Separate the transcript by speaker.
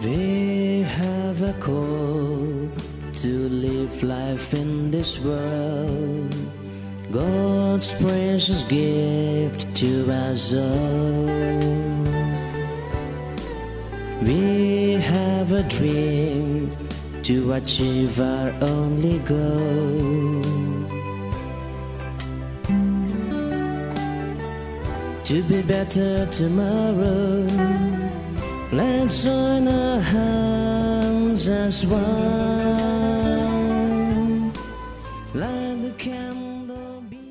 Speaker 1: We have a call to live life in this world, God's precious gift to us all. We have a dream to achieve our only goal, to be better tomorrow. Let's join our hands as one. Let the candle be